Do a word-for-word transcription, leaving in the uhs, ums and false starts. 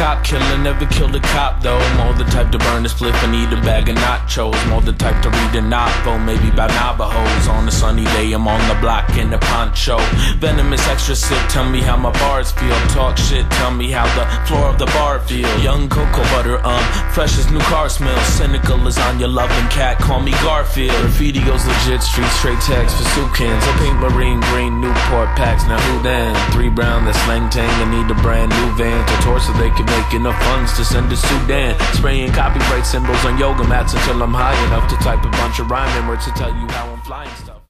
cop killer, never killed a cop though. More the type to burn the spliff and eat a bag of nachos. More the type to read a novel, maybe about Navajos. On a sunny day, I'm on the block in the poncho. Venomous extra sip, tell me how my bars feel. Talk shit, tell me how the floor of the bar feel. Young cocoa butter, um, fresh as new car smell. Cynical lasagna loving cat, call me Garfield. Graffiti goes legit, street straight text for soup cans. Oh, pink, marine, green, Newport packs, now who then? Three brown, that's slang tang, I need a brand new van to tour so they can make enough funds to send to Sudan. Spraying copyright symbols on yoga mats until I'm high enough to type a bunch of rhyming words to tell you how I'm flying stuff.